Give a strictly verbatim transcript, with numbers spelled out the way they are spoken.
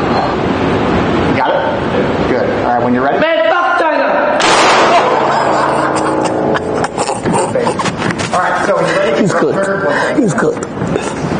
Got it? Good. All right, when you're ready. Man, fuck China! All right, so when you're ready, He's good. He's good.